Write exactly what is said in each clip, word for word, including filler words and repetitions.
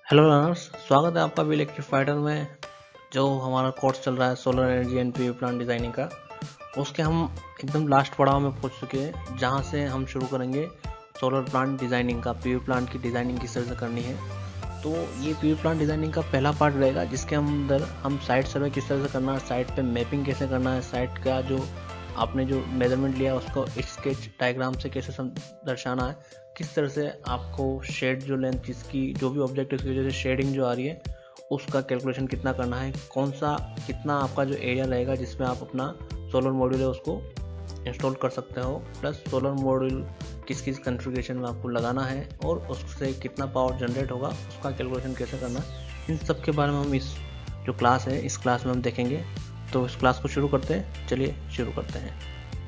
Hello learners, स्वागत है आपका भी इलेक्ट्रीफाइडर में। जो हमारा कोर्स चल रहा है solar energy and PV plant designing का, उसके हम एकदम लास्ट पड़ाव में पहुंच चुके हैं, जहां से हम शुरू करेंगे सोलर प्लांट डिज़ाइनिंग का। पीवी प्लांट की डिज़ाइनिंग किस तरह से करनी है, तो ये पीवी प्लांट डिज़ाइनिंग का पहला पार्ट रहेगा, जिसके अंदर हम साइट सर्वे किस तरह से करना है, साइट पे मैपिंग कैसे करना है, साइट का जो आपने जो मेजरमेंट लिया उसको स्केच डायग्राम से कैसे दर्शाना है, किस तरह से आपको शेड जो लेंथ जिसकी जो भी ऑब्जेक्ट है उसकी वजह से शेडिंग जो आ रही है उसका कैलकुलेशन कितना करना है, कौन सा कितना आपका जो एरिया रहेगा जिसमें आप अपना सोलर मॉड्यूल है उसको इंस्टॉल कर सकते हो, प्लस सोलर मॉड्यूल किस किस कॉन्फ़िगरेशन में आपको लगाना है और उससे कितना पावर जनरेट होगा उसका कैलकुलेशन कैसे करना है। इन सब के बारे में हम इस जो क्लास है इस क्लास में हम देखेंगे। तो इस क्लास को शुरू करते हैं, चलिए शुरू करते हैं।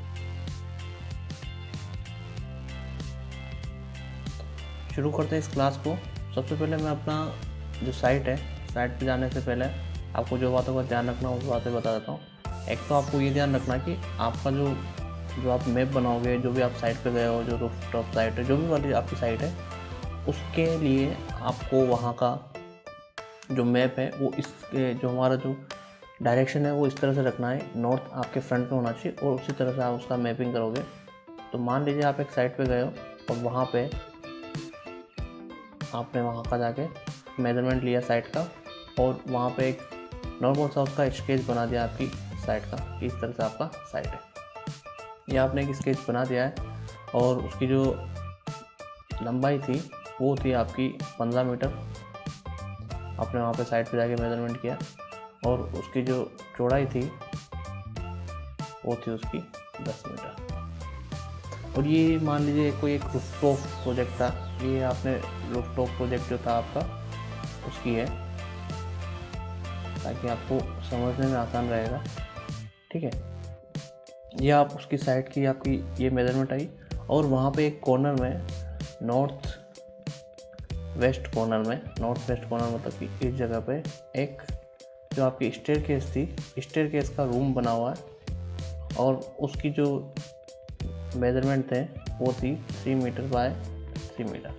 शुरू करते हैं इस क्लास को। सबसे पहले मैं अपना जो साइट है, साइट पे जाने से पहले आपको जो बातों का ध्यान रखना उस बातें बता देता हूँ। एक तो आपको ये ध्यान रखना कि आपका जो जो आप मैप बनाओगे, जो भी आप साइट पे गए हो, जो रूफटॉप साइट है, जो भी वाली आपकी साइट है, उसके लिए आपको वहाँ का जो मैप है वो इसके जो हमारा जो डायरेक्शन है वो इस तरह से रखना है, नॉर्थ आपके फ्रंट में होना चाहिए और उसी तरह से आप उसका मैपिंग करोगे। तो मान लीजिए आप एक साइट पे गए हो और वहाँ पे आपने वहाँ का जाके मेजरमेंट लिया साइट का और वहाँ पे एक नॉर्मल सा उसका स्केच बना दिया आपकी साइट का, इस तरह से आपका साइट है। ये आपने एक स्केच बना दिया है और उसकी जो लंबाई थी वो थी आपकी पंद्रह मीटर। आपने वहाँ पे साइट पे जाके मेजरमेंट किया और उसकी जो चौड़ाई थी वो थी उसकी दस मीटर। और ये मान लीजिए कोई एक रूफटॉप प्रोजेक्ट था, ये आपने रूफटॉप प्रोजेक्ट जो था आपका उसकी है, ताकि आपको समझने में आसान रहेगा। ठीक है, ये आप उसकी साइड की आपकी ये मेजरमेंट आई और वहाँ पे एक कॉर्नर में नॉर्थ वेस्ट कॉर्नर में नॉर्थ वेस्ट कॉर्नर मतलब कि इस जगह पे एक जो आपकी स्टेयरकेस थी, स्टेयरकेस का रूम बना हुआ है और उसकी जो मेजरमेंट थे वो थी three metre by three metre.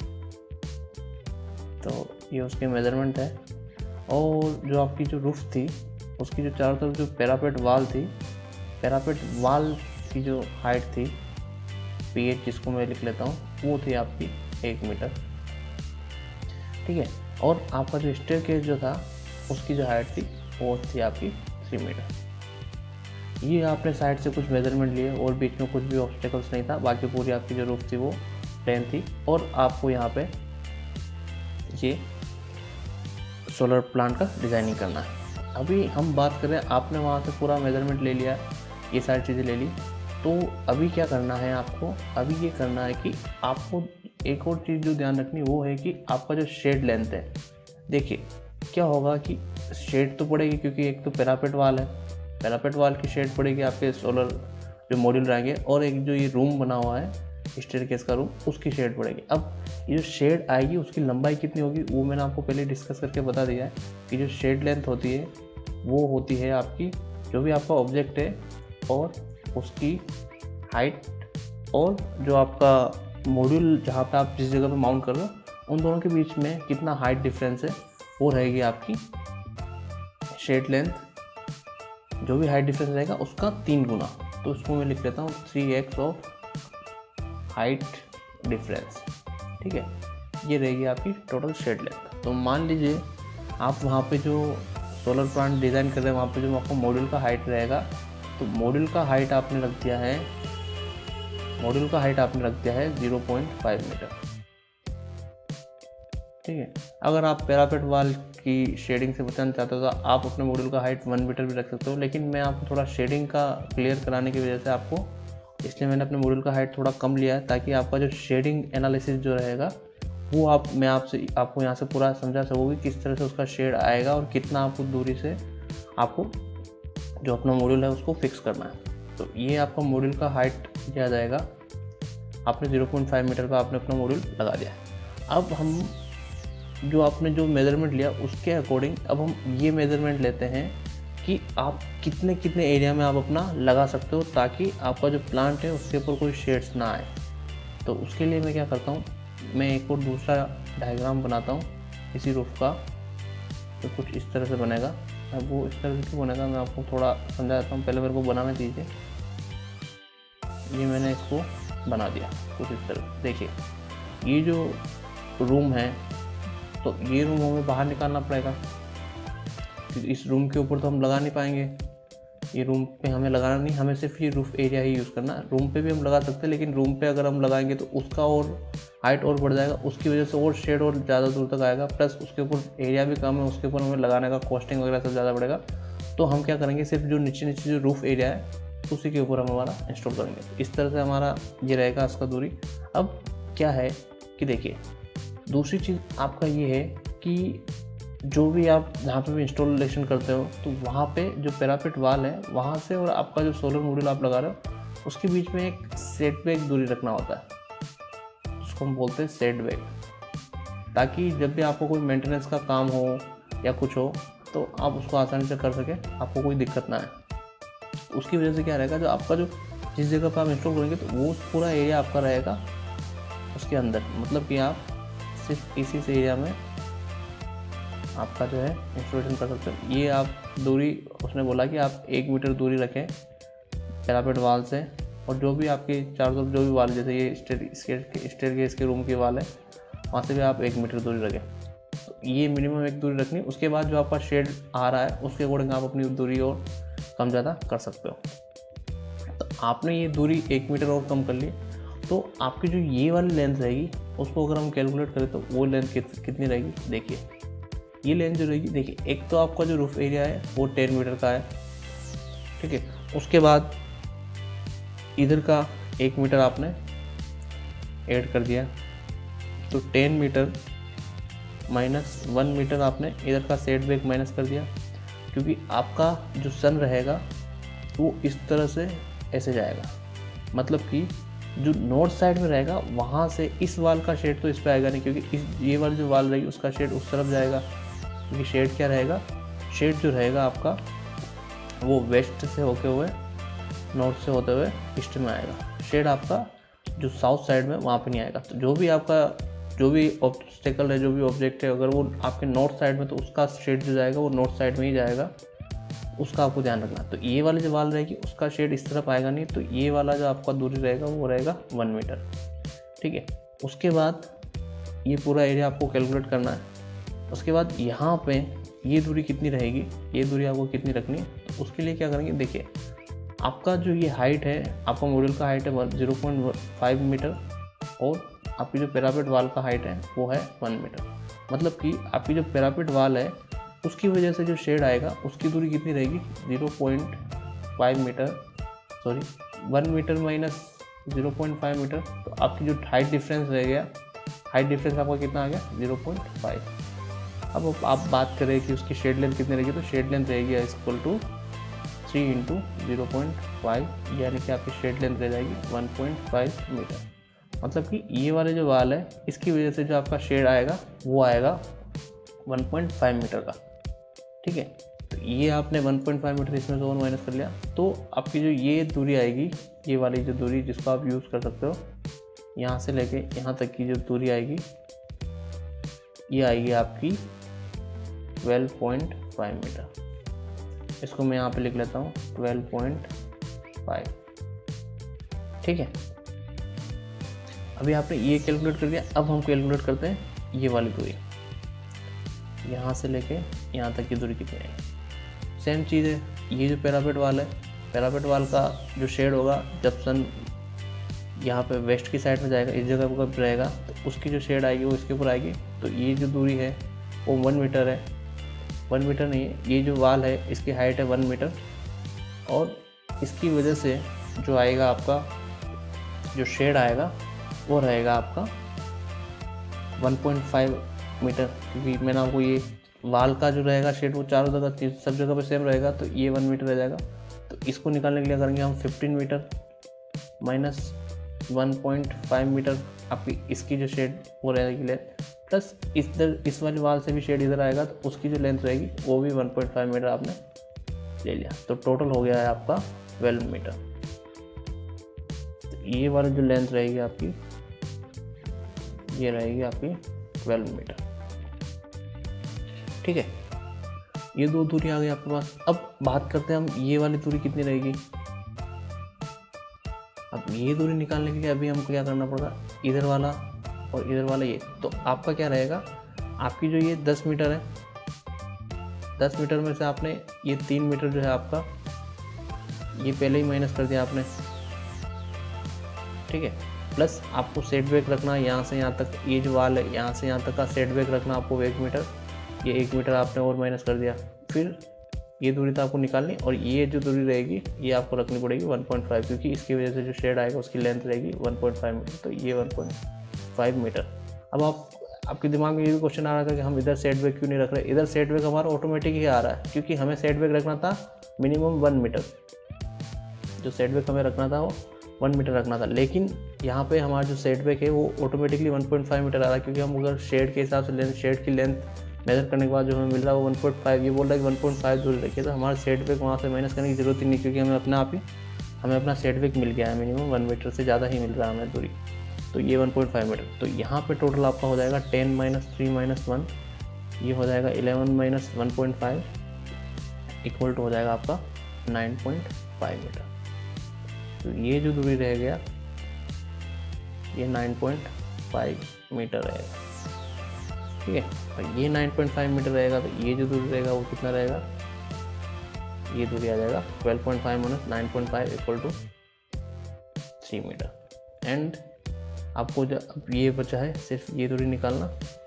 तो ये उसके मेजरमेंट है। और जो आपकी जो रूफ थी उसकी जो चारों तरफ जो पैरापेट वाल थी, पैरापेट वाल की जो हाइट थी, पी एच जिसको मैं लिख लेता हूँ, वो थी आपकी एक मीटर। ठीक है, और आपका जो स्टेयरकेस जो था उसकी जो हाइट थी वो थी आपकी थ्री मीटर। ये आपने साइड से कुछ मेजरमेंट लिए और बीच में कुछ भी ऑब्स्टेकल्स नहीं था, बाकी पूरी आपकी जो रूफ थी वो प्लेन थी। और आपको यहाँ पे ये सोलर प्लांट का डिज़ाइनिंग करना है। अभी हम बात करें, आपने वहाँ से पूरा मेजरमेंट ले लिया, ये सारी चीज़ें ले ली, तो अभी क्या करना है आपको? अभी ये करना है कि आपको एक और चीज़ जो ध्यान रखनी वो है कि आपका जो शेड लेंथ है, देखिए क्या होगा कि शेड तो पड़ेगी, क्योंकि एक तो पैरापेट वाल है, पैरापेट वाल की शेड पड़ेगी आपके सोलर जो मॉड्यूल रहेंगे, और एक जो ये रूम बना हुआ है स्टेयरकेस का रूम, उसकी शेड पड़ेगी। अब ये जो शेड आएगी उसकी लंबाई कितनी होगी वो मैंने आपको पहले डिस्कस करके बता दिया है कि जो शेड लेंथ होती है वो होती है आपकी जो भी आपका ऑब्जेक्ट है और उसकी हाइट, और जो आपका मॉड्यूल जहाँ पे आप जिस जगह पे माउंट कर रहे हो उन दोनों के बीच में कितना हाइट डिफरेंस है वो रहेगी आपकी शेड लेंथ। जो भी हाइट डिफरेंस रहेगा उसका तीन गुना, तो उसको मैं लिख लेता हूँ three x of height difference. ठीक है, ये रहेगी आपकी टोटल शेड लेंथ। तो मान लीजिए आप वहाँ पे जो सोलर प्लांट डिज़ाइन कर रहे हैं वहाँ पे जो आपका मॉड्यूल का हाइट रहेगा, तो मॉड्यूल का हाइट आपने रख दिया है मॉड्यूल का हाइट आपने रख दिया है ज़ीरो पॉइंट फाइव मीटर। ठीक है, अगर आप पैरापेट वाल की शेडिंग से बचाना चाहते हो तो आप अपने मॉड्यूल का हाइट वन मीटर भी रख सकते हो, लेकिन मैं आपको थोड़ा शेडिंग का क्लियर कराने की वजह से आपको इसलिए मैंने अपने मॉड्यूल का हाइट थोड़ा कम लिया है, ताकि आपका जो शेडिंग एनालिसिस जो रहेगा वो आप मैं आपसे आपको यहाँ से पूरा समझा सकूँगी किस तरह से उसका शेड आएगा और कितना आपको दूरी से आपको जो अपना मॉड्यूल है उसको फिक्स करना है। तो ये आपका मॉड्यूल का हाइट दिया जाएगा, आपने ज़ीरो पॉइंट फाइव मीटर का आपने अपना मॉड्यूल लगा दिया। अब हम जो आपने जो मेज़रमेंट लिया उसके अकॉर्डिंग अब हम ये मेज़रमेंट लेते हैं कि आप कितने कितने एरिया में आप अपना लगा सकते हो, ताकि आपका जो प्लांट है उसके ऊपर कोई शेड्स ना आए। तो उसके लिए मैं क्या करता हूँ, मैं एक और दूसरा डायग्राम बनाता हूँ इसी रूफ का, तो कुछ इस तरह से बनेगा। अब वो इस तरह से क्यों बनेगा मैं आपको थोड़ा समझा देता हूँ, पहले मेरे को बनाने दीजिए। ये मैंने इसको बना दिया कुछ इस तरह। देखिए ये जो रूम है, तो ये रूम हमें बाहर निकालना पड़ेगा, क्योंकि इस रूम के ऊपर तो हम लगा नहीं पाएंगे। ये रूम पे हमें लगाना नहीं, हमें सिर्फ ये रूफ एरिया ही यूज़ करना है। रूम पे भी हम लगा सकते हैं, लेकिन रूम पे अगर हम लगाएंगे तो उसका और हाइट और बढ़ जाएगा, उसकी वजह से और शेड और ज़्यादा दूर तक आएगा, प्लस उसके ऊपर एरिया भी कम है, उसके ऊपर हमें लगाने का कॉस्टिंग वगैरह सब ज़्यादा बढ़ेगा। तो हम क्या करेंगे, सिर्फ जो नीचे नीचे जो रूफ एरिया है उसी के ऊपर हम हमारा इंस्टॉल करेंगे। तो इस तरह से हमारा ये रहेगा इसका दूरी। अब क्या है कि देखिए दूसरी चीज़ आपका ये है कि जो भी आप जहाँ पे भी इंस्टॉलेशन करते हो, तो वहाँ पे जो पैरापेट वाल है वहाँ से और आपका जो सोलर मॉड्यूल आप लगा रहे हो उसके बीच में एक सेटबैक दूरी रखना होता है, उसको हम बोलते हैं सेटबैक, ताकि जब भी आपको कोई मेंटेनेंस का काम हो या कुछ हो तो आप उसको आसानी से कर सकें, आपको कोई दिक्कत ना आए। उसकी वजह से क्या रहेगा, जो आपका जो जिस जगह पर आप इंस्टॉल करेंगे तो वो पूरा एरिया आपका रहेगा उसके अंदर, मतलब कि आप सिर्फ इसी से एरिया में आपका जो है इंस्टॉलेशन कर सकते हो। ये आप दूरी, उसने बोला कि आप एक मीटर दूरी रखें पैरापेट वाल से, और जो भी आपकी चारों तरफ जो भी वाल, जैसे ये स्टेयर स्टेयर गेस के रूम की वाल है वहाँ से भी आप एक मीटर दूरी रखें। तो ये मिनिमम एक दूरी रखनी। उसके बाद जो आपका शेड आ रहा है उसके अकॉर्डिंग आप अपनी दूरी और कम ज़्यादा कर सकते हो। तो आपने ये दूरी एक मीटर और कम कर ली, तो आपकी जो ये वाली लेंथ रहेगी उसको अगर हम कैलकुलेट करें तो वो लेंथ कित, कितनी रहेगी। देखिए ये लेंथ जो रहेगी, देखिए एक तो आपका जो रूफ एरिया है वो टेन मीटर का है, ठीक है। उसके बाद इधर का एक मीटर आपने ऐड कर दिया, तो ten metre minus one metre आपने इधर का सेट बैक माइनस कर दिया, क्योंकि आपका जो सन रहेगा वो इस तरह से ऐसे जाएगा, मतलब कि जो नॉर्थ साइड में रहेगा वहाँ से इस वाल का शेड तो इस पे आएगा नहीं, क्योंकि इस ये वाली जो वाल रहेगी उसका शेड उस तरफ जाएगा, क्योंकि शेड क्या रहेगा, शेड जो रहेगा आपका वो वेस्ट से होते हुए नॉर्थ से होते हुए ईस्ट में आएगा। शेड आपका जो साउथ साइड में वहाँ पे नहीं आएगा। तो जो भी आपका जो भी ऑब्स्टेकल है, जो भी ऑब्जेक्ट है, अगर वो आपके नॉर्थ साइड में, तो उसका शेड जो जाएगा वो नॉर्थ साइड में ही जाएगा, उसका आपको ध्यान रखना। तो ये वाली जो वाल रहेगी उसका शेड इस तरफ आएगा नहीं, तो ये वाला जो आपका दूरी रहेगा वो रहेगा वन मीटर, ठीक है। उसके बाद ये पूरा एरिया आपको कैलकुलेट करना है। उसके बाद यहाँ पे ये दूरी कितनी रहेगी, ये दूरी आपको कितनी रखनी है, तो उसके लिए क्या करेंगे, देखिए आपका जो ये हाइट है, आपका मॉड्यूल का हाइट है जीरो पॉइंट फाइव मीटर, और आपकी जो पैरापेट वाल का हाइट है वो है वन मीटर। मतलब कि आपकी जो पैरापेट वाल है उसकी वजह से जो शेड आएगा उसकी दूरी कितनी रहेगी, zero point five metre, sorry one metre minus zero point five metre, तो आपकी जो हाइट डिफरेंस रह गया, हाइट डिफरेंस आपका कितना आ गया, जीरो पॉइंट फाइव। अब आप बात करें कि उसकी शेड लेंथ कितनी रहेगी, तो शेड लेंथ रहेगी equal to three into zero point five, यानी कि आपकी शेड लेंथ रह जाएगी वन पॉइंट फाइव मीटर। मतलब कि ये वाले जो वाल है इसकी वजह से जो आपका शेड आएगा वो आएगा वन पॉइंट फाइव मीटर का, ठीक है। तो ये आपने वन पॉइंट फाइव मीटर इसमें से और माइनस कर लिया, तो आपकी जो ये दूरी आएगी, ये वाली जो दूरी जिसको आप यूज़ कर सकते हो, यहाँ से लेके यहाँ तक की जो दूरी आएगी ये आएगी आपकी ट्वेल्व पॉइंट फाइव मीटर। इसको मैं यहाँ पे लिख लेता हूँ ट्वेल्व पॉइंट फाइव, ठीक है। अभी आपने ये कैलकुलेट कर दिया, अब हम कैलकुलेट करते हैं ये वाली दूरी, यहाँ से लेके यहाँ तक की दूरी कितनी है। सेम चीज़ है, ये जो पैरापेट वाल है, पैरापेट वाल का जो शेड होगा जब सन यहाँ पे वेस्ट की साइड में जाएगा, इस जगह पर रहेगा, तो उसकी जो शेड आएगी वो इसके ऊपर आएगी। तो ये जो दूरी है वो वन मीटर है, वन मीटर नहीं है, ये जो वाल है इसकी हाइट है वन मीटर, और इसकी वजह से जो आएगा आपका जो शेड आएगा वो रहेगा आपका वन पॉइंट फाइव मीटर, क्योंकि मैंने आपको ये वाल का जो रहेगा शेड वो चारों जगह सब जगह पे सेम रहेगा, तो ये वन मीटर रह जाएगा। तो इसको निकालने के लिए करेंगे हम fifteen metre minus one point five metre, आपकी इसकी जो शेड वो रहेगी लेंथ, प्लस इधर इस वाली वाल से भी शेड इधर आएगा, तो उसकी जो लेंथ रहेगी वो भी वन पॉइंट फाइव मीटर आपने ले लिया। तो टोटल हो गया है आपका ट्वेल्व मीटर। तो ये वाली जो लेंथ रहेगी आपकी, ये रहेगी आपकी ट्वेल्व मीटर, ठीक है, ये दो दूरी आ गई आपके पास। अब बात करते हैं हम ये वाली दूरी कितनी रहेगी। अब ये दूरी निकालने के लिए अभी हमको क्या करना पड़ेगा, इधर वाला और इधर वाला ये। तो आपका क्या रहेगा, आपकी जो ये दस मीटर है, दस मीटर में से आपने ये तीन मीटर जो है आपका ये पहले ही माइनस कर दिया आपने, ठीक है। प्लस आपको सेट बैक रखना यहाँ से यहाँ तक, ये जो वाल है यहाँ से यहाँ तक का सेट बैक रखना आपको एक मीटर, ये एक मीटर आपने और माइनस कर दिया। फिर ये दूरी तो आपको निकालनी, और ये जो दूरी रहेगी ये आपको रखनी पड़ेगी वन पॉइंट फाइव, क्योंकि इसकी वजह से जो शेड आएगा उसकी लेंथ रहेगी वन पॉइंट फाइव मीटर, तो ये वन पॉइंट फाइव मीटर। अब आप आपके दिमाग में ये भी क्वेश्चन आ रहा था कि हम इधर सेट बैक क्यों नहीं रख रहे। इधर सेट बैक हमारा ऑटोमेटिक ही आ रहा है, क्योंकि हमें सेट बैक रखना था मिनिमम वन मीटर, जो सेट बैक हमें रखना था वो वन मीटर रखना था। लेकिन यहाँ पे हमारा जो सेट बैक है वो automatically one point five metre आ रहा है, क्योंकि हम अगर शेड के हिसाब से लेंथ, शेड की लेंथ मेजर करने के बाद जो हमें मिल रहा है वो वन पॉइंट फाइव, ये बोल रहा है कि वन पॉइंट फाइव दूरी रखिए, तो हमारा सेट बैक वहाँ से माइनस करने की जरूरत ही नहीं, क्योंकि हमें अपने आप ही हमें अपना सेट बैक मिल गया है, मिनिमम वन मीटर से ज़्यादा ही मिल रहा है हमें दूरी, तो ये वन पॉइंट फाइव मीटर। तो यहाँ पे टोटल आपका हो जाएगा ten minus three minus one, ये हो जाएगा eleven minus one point five equal to हो जाएगा आपका नाइन पॉइंट फाइव मीटर। तो ये जो दूरी रह गया ये नाइन पॉइंट फाइव मीटर रहेगा, ठीक है। और ये नाइन पॉइंट फाइव मीटर रहेगा, तो ये जो दूरी रहेगा वो कितना रहेगा, ये दूरी आ जाएगा twelve point five minus nine point five equal to three metre. And आपको जो अब ये बचा है सिर्फ ये दूरी निकालना,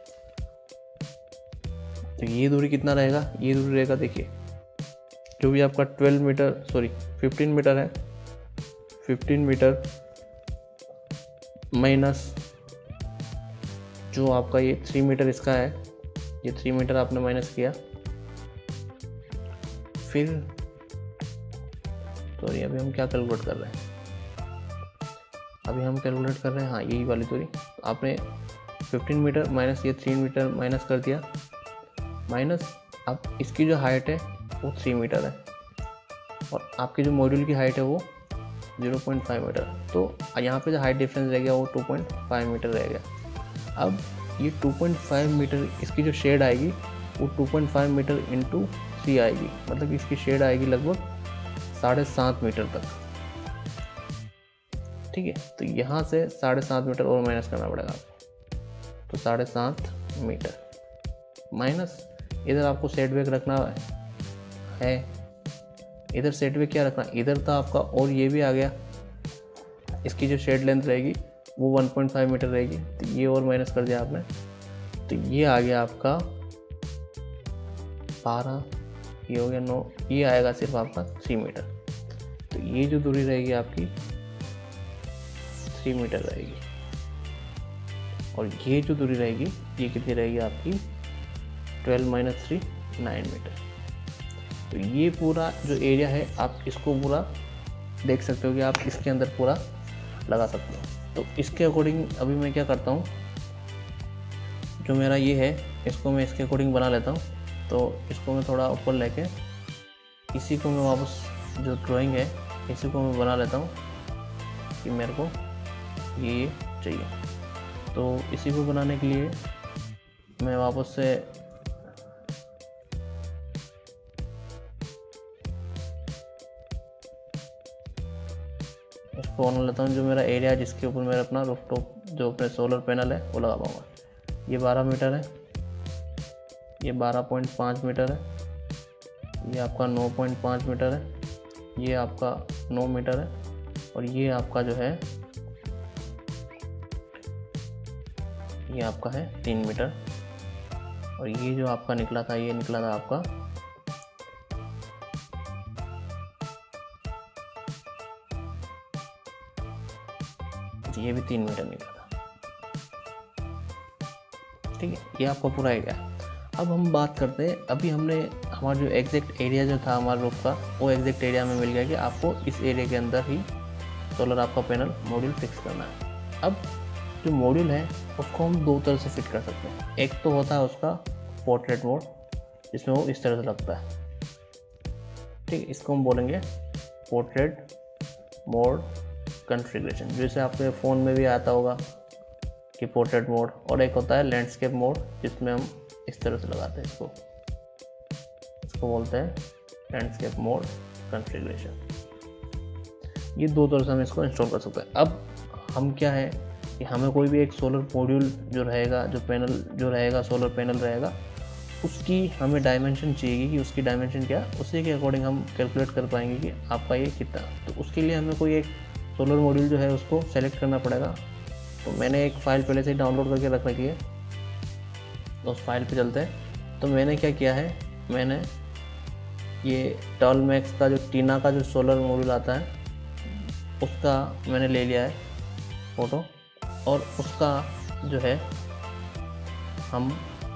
तो ये दूरी कितना रहेगा, ये दूरी रहेगा देखिए जो भी आपका twelve metre sorry fifteen metre है, फिफ्टीन मीटर माइनस जो आपका ये थ्री मीटर इसका है, ये थ्री मीटर आपने माइनस किया, फिर सॉरी अभी हम क्या कैलकुलेट कर रहे हैं, अभी हम कैलकुलेट कर रहे हैं हाँ यही वाली दूरी। आपने फिफ्टीन मीटर माइनस ये थ्री मीटर माइनस कर दिया, माइनस अब इसकी जो हाइट है वो थ्री मीटर है, और आपकी जो मॉड्यूल की हाइट है वो ज़ीरो पॉइंट फाइव मीटर, तो यहाँ पे जो हाइट डिफरेंस रह गया वो टू पॉइंट फाइव मीटर रह गया। अब ये टू पॉइंट फाइव मीटर इसकी जो शेड आएगी वो two point five metre into three आएगी, मतलब इसकी शेड आएगी लगभग साढ़े सात मीटर तक, ठीक है। तो यहाँ से साढ़े सात मीटर और माइनस करना पड़ेगा आपको, तो साढ़े सात मीटर माइनस इधर आपको सेट बैक रखना है, इधर सेट बैक क्या रखना, इधर था आपका और ये भी आ गया, इसकी जो शेड लेंथ रहेगी वो वन पॉइंट फाइव मीटर रहेगी, तो ये और माइनस कर दिया आपने, तो ये आ गया आपका बारह, ये हो गया नौ, ये आएगा सिर्फ आपका थ्री मीटर। तो ये जो दूरी रहेगी आपकी थ्री मीटर रहेगी, और ये जो दूरी रहेगी ये कितनी रहेगी आपकी twelve minus three nine meter. तो ये पूरा जो एरिया है आप इसको पूरा देख सकते हो कि आप इसके अंदर पूरा लगा सकते हो। तो इसके अकॉर्डिंग अभी मैं क्या करता हूँ, जो मेरा ये है इसको मैं इसके अकॉर्डिंग बना लेता हूँ, तो इसको मैं थोड़ा ऊपर लेके इसी को मैं वापस जो ड्राइंग है इसी को मैं बना लेता हूँ कि मेरे को ये चाहिए। तो इसी को बनाने के लिए मैं वापस से इसको बना लेता हूँ, जो मेरा एरिया है जिसके ऊपर मेरा अपना रूफटॉप जो अपने सोलर पैनल है वो लगा पाऊँगा। ये बारह मीटर है, ये बारह पॉइंट पाँच मीटर है, ये आपका नौ पॉइंट पाँच मीटर है, ये आपका नौ मीटर है, और ये आपका जो है ये आपका है तीन मीटर, और ये जो आपका निकला था ये निकला था आपका ये भी तीन मीटर निकला था, ठीक है। ये आपका पूरा एरिया है। अब हम बात करते हैं, अभी हमने हमारा जो एग्जैक्ट एरिया जो था हमारे रूफ का वो एग्जैक्ट एरिया में मिल गया कि आपको इस एरिया के अंदर ही सोलर आपका पैनल मॉड्यूल फिक्स करना है। अब जो मॉड्यूल है उसको हम दो तरह से फिट कर सकते हैं। एक तो होता है उसका पोर्ट्रेट मोड, जिसमें वो इस तरह से लगता है, ठीक है। इसको हम बोलेंगे पोर्ट्रेट मोड कॉन्फ़िगरेशन, जैसे आपके फ़ोन में भी आता होगा कि पोर्ट्रेट मोड। और एक होता है लैंडस्केप मोड, जिसमें हम इस तरह से लगाते हैं इसको, इसको बोलते हैं लैंडस्केप मोड कॉन्फ़िगरेशन। ये दो तरह से हम इसको इंस्टॉल कर सकते हैं। अब हम क्या है कि हमें कोई भी एक सोलर मॉड्यूल जो रहेगा, जो पैनल जो रहेगा, सोलर पैनल रहेगा, उसकी हमें डायमेंशन चाहिए कि उसकी डायमेंशन क्या, उसी के अकॉर्डिंग हम कैलकुलेट कर पाएंगे कि आपका ये कितना। तो उसके लिए हमें कोई एक सोलर मॉड्यूल जो है उसको सेलेक्ट करना पड़ेगा। तो मैंने एक फ़ाइल पहले से ही डाउनलोड करके रख रखी है, तो उस फाइल पे चलते हैं। तो मैंने क्या किया है, मैंने ये टॉलमैक्स का जो टीना का जो सोलर मॉड्यूल आता है उसका मैंने ले लिया है फ़ोटो, और उसका जो है हम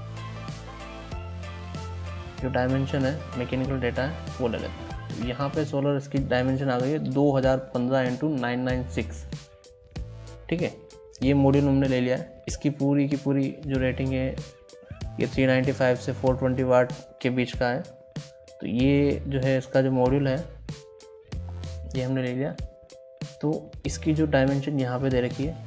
जो डायमेंशन है, मैकेनिकल डेटा है, वो ले लेते हैं। यहाँ पे सोलर इसकी डायमेंशन आ गई है दो हज़ार पंद्रह इंटू नाइन नाइन सिक्स। ठीक है, ये मॉड्यूल हमने ले लिया है। इसकी पूरी की पूरी जो रेटिंग है ये तीन सौ पचानवे से चार सौ बीस वाट के बीच का है। तो ये जो है इसका जो मॉड्यूल है ये हमने ले लिया। तो इसकी जो डायमेंशन यहाँ पे दे रखी है,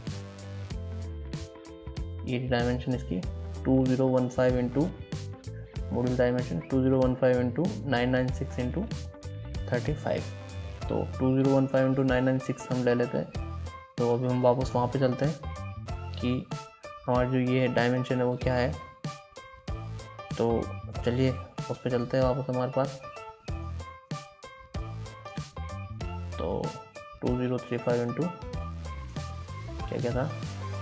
ये डायमेंशन इसकी two zero one five into module dimension two zero one five into nine nine six into thirty five. तो two zero one five into nine nine six हम ले लेते हैं। तो अभी हम वापस वहाँ पे चलते हैं कि हमारा जो ये डायमेंशन है वो क्या है। तो चलिए उस पर चलते हैं वापस हमारे पास। तो two zero three five into क्या क्या था,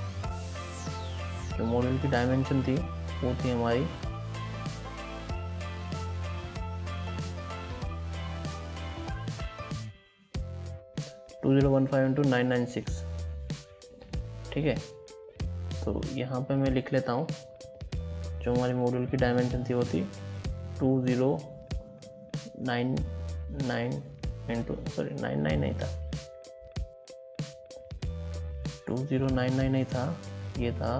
जो मॉड्यूल की डायमेंशन थी वो थी हमारी two zero one five into nine nine six. ठीक है, तो यहाँ पे मैं लिख लेता हूँ जो हमारी मॉड्यूल की डायमेंशन थी वो थी two zero nine nine into sorry nine nine नहीं था, टू ज़ीरो नाइन नाइन नहीं था, ये था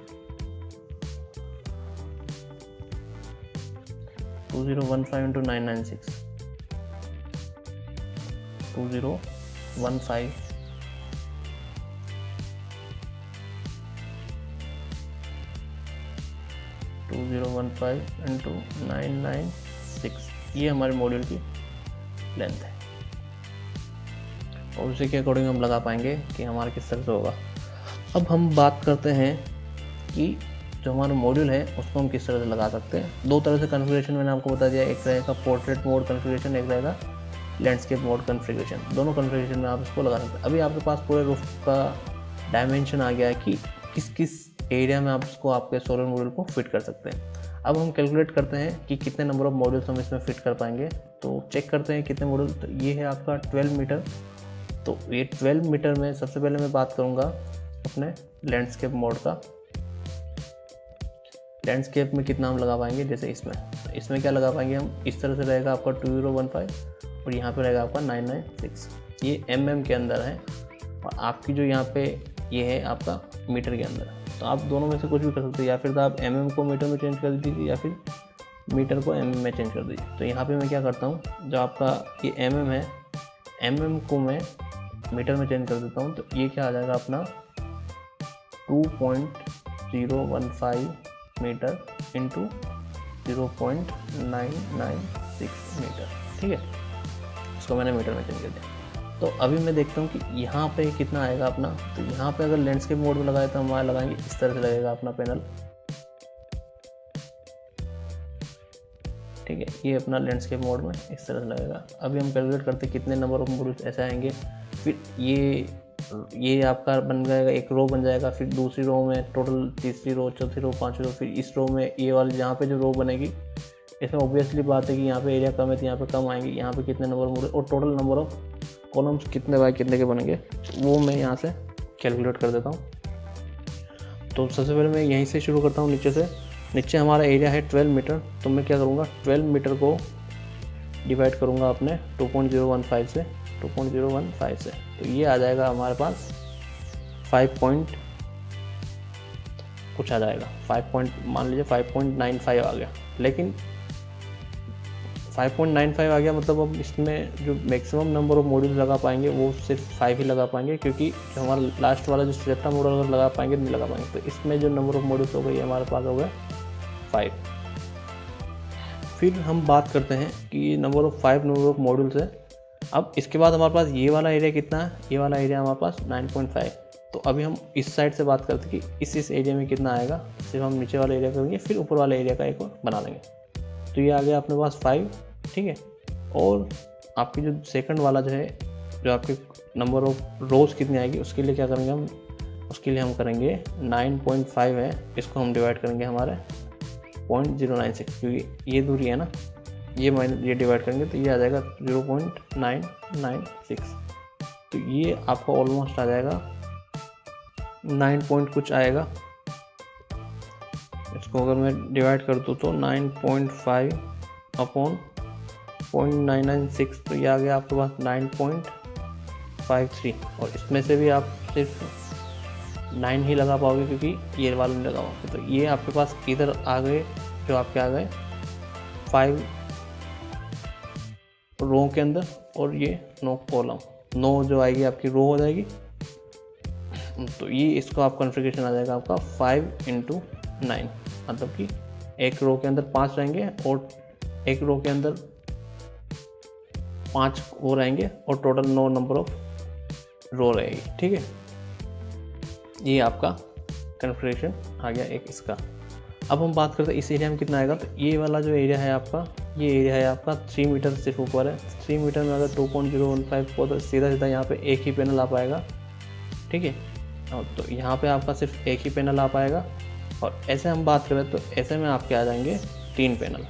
two zero one five into nine nine six, two zero one five two zero one five into nine nine six, ये हमारे module की length है। और उसी के अकॉर्डिंग हम लगा पाएंगे कि हमारा किस तरह से होगा। अब हम बात करते हैं कि जो हमारा मॉड्यूल है उसको हम किस तरह से लगा सकते हैं। दो तरह से कॉन्फ़िगरेशन मैंने आपको बता दिया, एक रहेगा पोर्ट्रेट मोड कॉन्फ़िगरेशन, एक रहेगा लैंडस्केप मोड कॉन्फ़िगरेशन। दोनों कॉन्फ़िगरेशन में आप इसको लगा सकते हैं। अभी आपके पास पूरे रूफ का डायमेंशन आ गया है कि किस किस एरिया में आप इसको आपके सोलर मॉड्यूल को फिट कर सकते हैं। अब हम कैलकुलेट करते हैं कि कितने नंबर ऑफ मॉड्यूल्स हम इसमें फिट कर पाएंगे। तो चेक करते हैं कितने मॉड्यूल। तो ये है आपका ट्वेल्व मीटर। तो ये ट्वेल्व मीटर में सबसे पहले मैं बात करूँगा अपने लैंडस्केप मोड का। लैंडस्केप में कितना हम लगा पाएंगे, जैसे इसमें तो इसमें क्या लगा पाएंगे हम, इस तरह से रहेगा आपका टू ज़ीरो वन फाइव और यहाँ पे रहेगा आपका नाइन नाइन सिक्स। ये एम एम के अंदर है और आपकी जो यहाँ पे ये है आपका मीटर के अंदर। तो आप दोनों में से कुछ भी कर सकते हैं, या फिर तो आप एम एम को मीटर में चेंज कर दीजिए या फिर मीटर को एम एम में चेंज कर दीजिए। तो यहाँ पे मैं क्या करता हूँ, जो आपका ये एम एम है, एम एम को मैं मीटर में चेंज कर देता हूँ। तो ये क्या आ जाएगा अपना two point zero one five metre into zero point nine nine six meter. ठीक है, इसको मैंने मीटर में चेंज कर दिया। तो अभी मैं देखता हूँ कि यहाँ पे कितना आएगा अपना। तो यहाँ पे अगर लैंडस्केप मोड में लगाए तो हम वहाँ लगाएंगे, इस तरह से लगेगा अपना पैनल। ठीक है, ये अपना लैंडस्केप मोड में इस तरह से लगेगा। अभी हम कैलकुलेट करते हैं कितने नंबर ऑफ मॉड्यूल्स ऐसे आएंगे। फिर ये ये आपका बन जाएगा, एक रो बन जाएगा। फिर दूसरी रो में टोटल, तीसरी रो, चौथी रो, पांचवी रो, फिर इस रो में ये वाली जहाँ पे जो रो बनेगी, इसमें ऑब्वियसली बात है कि यहाँ पे एरिया कम है तो यहाँ पे कम आएंगे। यहाँ पे कितने नंबर मॉड्यूल और टोटल नंबर ऑफ कॉलम्स कितने बाय कितने के बनेंगे वो मैं यहाँ से कैलकुलेट कर देता हूँ। तो सबसे पहले मैं यहीं से शुरू करता हूँ, नीचे से। नीचे हमारा एरिया है ट्वेल्व मीटर। तो मैं क्या करूँगा, ट्वेल्व मीटर को डिवाइड करूँगा अपने two point zero one five से, two point zero one five से। तो ये आ जाएगा हमारे पास फाइव पॉइंट कुछ आ जाएगा, फाइव पॉइंट मान लीजिए फाइव पॉइंट नाइन फाइव आ गया। लेकिन फाइव पॉइंट नाइन फाइव आ गया मतलब अब इसमें जो मैक्सिमम नंबर ऑफ मॉड्यूल्स लगा पाएंगे वो सिर्फ फाइव ही लगा पाएंगे, क्योंकि जो हमारा लास्ट वाला जो छठा मॉड्यूल अगर लगा पाएंगे नहीं लगा पाएंगे। तो इसमें जो नंबर ऑफ मॉड्यूल्स हो गए हमारे पास हो गए फाइव। फिर हम बात करते हैं कि number of five number of modules है। अब इसके बाद हमारे पास ये वाला एरिया कितना है, ये वाला एरिया हमारे पास नाइन पॉइंट फाइव। तो अभी हम इस साइड से बात करते हैं कि इस इस एरिया में कितना आएगा। सिर्फ हम नीचे वाले एरिया करेंगे, फिर ऊपर वाले एरिया का एक और बना लेंगे। तो ये आ गया अपने पास फाइव, ठीक है। और आपकी जो सेकंड वाला जो है, जो आपके नंबर ऑफ रोज कितनी आएगी उसके लिए क्या करेंगे हम, उसके लिए हम करेंगे नाइन पॉइंट फाइव है, इसको हम डिवाइड करेंगे हमारे पॉइंट जीरो नाइन सिक्स, क्योंकि ये दूरी है ना, ये माइनस ये डिवाइड करेंगे तो ये आ जाएगा zero point nine nine six. तो ये आपका ऑलमोस्ट आ जाएगा नाइन पॉइंट कुछ आएगा। इसको अगर मैं डिवाइड कर दूँ तो nine point five upon point nine nine six, तो ये आ गया आपके पास नाइन पॉइंट फाइव थ्री। और इसमें से भी आप सिर्फ नाइन ही लगा पाओगे क्योंकि ये वाला नहीं लगा पाओगे। तो ये आपके पास इधर आ गए, जो आपके आ गए फाइव रो के अंदर, और ये नो कॉलम, नो जो आएगी आपकी रो हो जाएगी। तो ये इसको आप कॉन्फ़िगरेशन आ जाएगा आपका फाइव इंटू नाइन, मतलब कि एक रो के अंदर पाँच रहेंगे और एक रो के अंदर पाँच वो रहेंगे और टोटल नौ नंबर ऑफ रो रहेगी, ठीक है। ये आपका कॉन्फ़िगरेशन आ गया एक इसका। अब हम बात करते हैं इस एरिया में कितना आएगा। तो ये वाला जो एरिया है आपका, ये एरिया है आपका थ्री मीटर सिर्फ ऊपर है। थ्री मीटर में अगर two point zero one five को तो सीधा सीधा यहाँ पे एक ही पैनल आ पाएगा, ठीक है। और तो यहाँ पे आपका सिर्फ एक ही पैनल आ पाएगा। और ऐसे हम बात करें तो ऐसे में आपके आ जाएंगे तीन पैनल,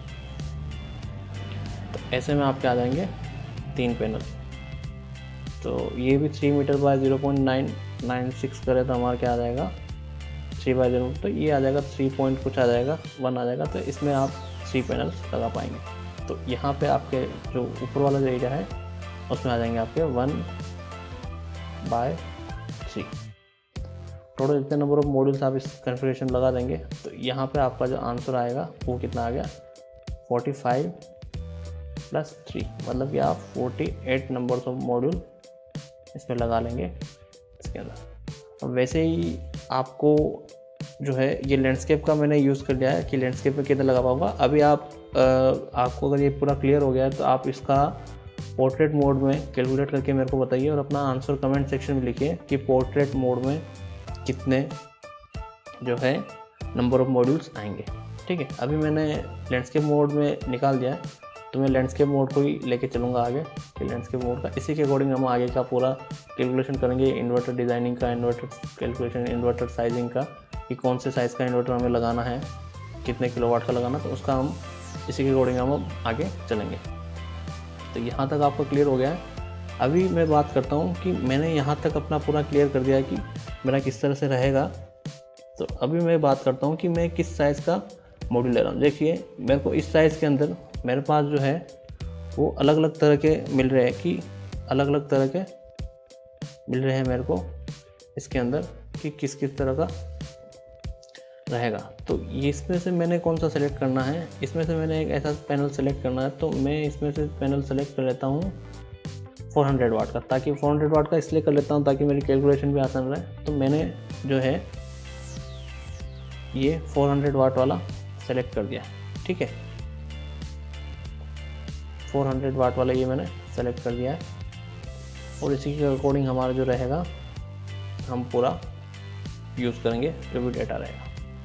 तो ऐसे में आपके आ जाएंगे तीन पैनल। तो ये भी three metre by zero point nine nine six करे तो हमारा क्या आ जाएगा थ्री बाय जीरो, तो ये आ जाएगा थ्री पॉइंट कुछ आ जाएगा, वन आ जाएगा। तो इसमें आप थ्री पैनल्स लगा पाएंगे। तो यहाँ पे आपके जो ऊपर वाला जो एरिया है उसमें आ जाएंगे आपके वन बाय थ्री। टोटल जितने नंबर ऑफ मॉड्यूल्स आप इस कॉन्फ़िगरेशन लगा देंगे तो यहाँ पे आपका जो आंसर आएगा वो कितना आ गया फोर्टी फाइव प्लस थ्री, मतलब कि आप forty eight numbers of module इसमें लगा लेंगे इसके अंदर। अब वैसे ही आपको जो है ये लैंडस्केप का मैंने यूज़ कर लिया है कि लैंडस्केप में कितना लगा पाऊंगा। अभी आप आ, आपको अगर ये पूरा क्लियर हो गया है तो आप इसका पोर्ट्रेट मोड में कैलकुलेट करके मेरे को बताइए और अपना आंसर कमेंट सेक्शन में लिखिए कि पोर्ट्रेट मोड में कितने जो है नंबर ऑफ मॉड्यूल्स आएंगे, ठीक है। अभी मैंने लैंडस्केप मोड में निकाल दिया है, तो मैं लैंडस्केप मोड को ही लेके चलूँगा आगे कि लैंडस्केप मोड का इसी के अकॉर्डिंग हम आगे का पूरा कैलकुलेशन करेंगे। इन्वर्टर डिज़ाइनिंग का, इन्वर्टर कैलकुलेशन, इन्वर्टर साइजिंग का, कि कौन से साइज़ का इन्वर्टर हमें लगाना है, कितने किलोवाट का लगाना, तो उसका हम इसी के अकॉर्डिंग हम आगे चलेंगे। तो यहाँ तक आपको क्लियर हो गया है। अभी मैं बात करता हूँ कि मैंने यहाँ तक अपना पूरा क्लियर कर दिया है कि मेरा किस तरह से रहेगा। तो अभी मैं बात करता हूँ कि मैं किस साइज़ का मॉड्यूल ले रहा हूँ। देखिए मेरे को इस साइज़ के अंदर मेरे पास जो है वो अलग अलग तरह के मिल रहे हैं, कि अलग अलग तरह के मिल रहे हैं मेरे को इसके अंदर कि किस किस तरह का रहेगा। तो ये इसमें से मैंने कौन सा सेलेक्ट करना है, इसमें से मैंने एक ऐसा पैनल सेलेक्ट करना है। तो मैं इसमें से पैनल सेलेक्ट कर लेता हूँ फोर हंड्रेड वाट का, ताकि फोर हंड्रेड वाट का इसलिए कर लेता हूँ ताकि मेरी कैलकुलेशन भी आसान रहे। तो मैंने जो है ये फोर हंड्रेड वाट वाला सेलेक्ट कर दिया, ठीक है। फोर हंड्रेड वाट वाला ये मैंने सेलेक्ट कर दिया है और इसी के अकॉर्डिंग हमारा जो रहेगा हम पूरा यूज़ करेंगे जो भी डेटा रहेगा।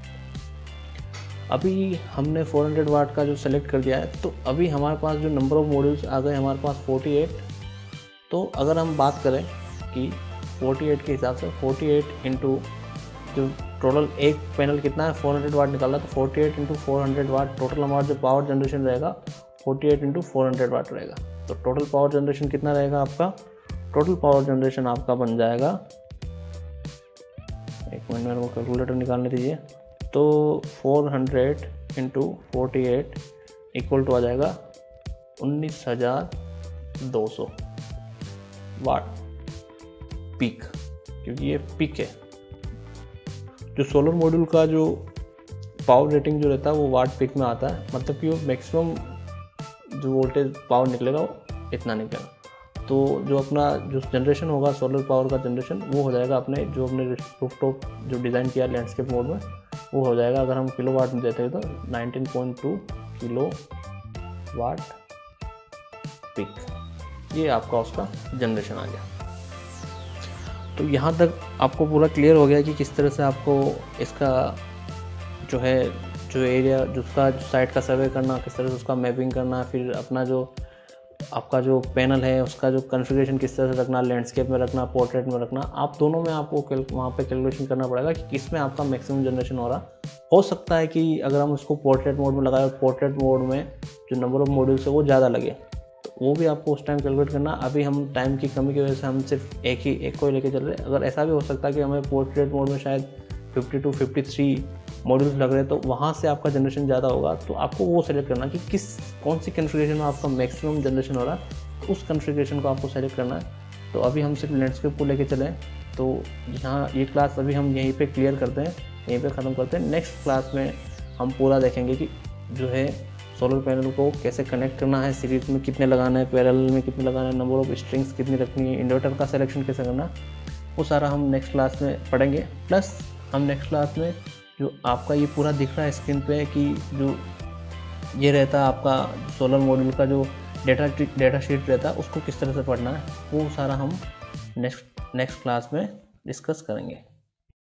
अभी हमने फोर हंड्रेड वाट का जो सेलेक्ट कर दिया है, तो अभी हमारे पास जो नंबर ऑफ मॉड्यूल्स आ गए हमारे पास फोर्टी एट। तो अगर हम बात करें कि फोर्टी एट के हिसाब से फोर्टी एट इंटू जो टोटल एक पैनल कितना है फोर हंड्रेड वाट निकाला, तो forty eight into four hundred watt total हमारा जो पावर जनरेशन रहेगा forty eight into four hundred watt रहेगा। तो टोटल पावर जनरेशन कितना रहेगा आपका, टोटल पावर जनरेशन आपका बन जाएगा, एक मिनट मेरे को कैलकुलेटर निकालने दीजिए। तो four hundred into forty eight equal to आ जाएगा उन्नीस हज़ार दो सौ वाट पीक, क्योंकि ये पीक है। जो सोलर मॉड्यूल का जो पावर रेटिंग जो रहता है वो वाट पीक में आता है, मतलब कि वो मैक्सिमम जो वोल्टेज पावर निकलेगा वो इतना निकलेगा। तो जो अपना जो जनरेशन होगा सोलर पावर का जनरेशन वो हो जाएगा अपने जो अपने रूफटॉप जो डिज़ाइन किया लैंडस्केप मोड में वो हो जाएगा। अगर हम किलो वाट में देते हैं तो nineteen point two kilo watt peak, ये आपका उसका जनरेशन आ गया। तो यहाँ तक आपको पूरा क्लियर हो गया कि किस तरह से आपको इसका जो है जो एरिया जो उसका साइट का सर्वे करना, किस तरह से उसका मैपिंग करना, फिर अपना जो आपका जो पैनल है उसका जो कॉन्फ़िगरेशन किस तरह से रखना, लैंडस्केप में रखना, पोर्ट्रेट में रखना, आप दोनों में आपको वहाँ पे कैलकुलेशन करना पड़ेगा कि किस में आपका मैक्सिमम जनरेशन हो रहा। हो सकता है कि अगर हम उसको पोर्ट्रेट मोड में लगाए, पोर्ट्रेट मोड में जो नंबर ऑफ मॉड्यूल्स है वो ज़्यादा लगे, तो वो भी आपको उस टाइम कैलकुलेट करना। अभी हम टाइम की कमी की वजह से हम सिर्फ एक ही एक को ही लेके चल रहे हैं। अगर ऐसा भी हो सकता है कि हमें पोर्ट्रेट मोड में शायद fifty two fifty three modules लग रहे हैं, तो वहाँ से आपका जनरेशन ज़्यादा होगा, तो आपको वो सेलेक्ट करना कि किस कौन सी कॉन्फ़िगरेशन में आपका मैक्सिमम जनरेशन हो रहा है, तो उस कॉन्फ़िगरेशन को आपको सेलेक्ट करना है। तो अभी हम सिर्फ लैंडस्केप को लेके चलें, तो यहाँ ये क्लास अभी हम यहीं पे क्लियर करते हैं, यहीं पे ख़त्म करते हैं। नेक्स्ट क्लास में हम पूरा देखेंगे कि जो है सोलर पैनल को कैसे कनेक्ट करना है, सीरीज में कितने लगाना है, पैरेलल में कितने लगाना है, नंबर ऑफ स्ट्रिंग्स कितनी रखनी है, इन्वर्टर का सिलेक्शन कैसे करना, वो सारा हम नेक्स्ट क्लास में पढ़ेंगे। प्लस हम नेक्स्ट क्लास में जो आपका ये पूरा दिख रहा है स्क्रीन पे कि जो ये रहता है आपका सोलर मॉड्यूल का जो डेटा डेटा शीट रहता है, उसको किस तरह से पढ़ना है, वो सारा हम नेक्स्ट नेक्स्ट क्लास में डिस्कस करेंगे।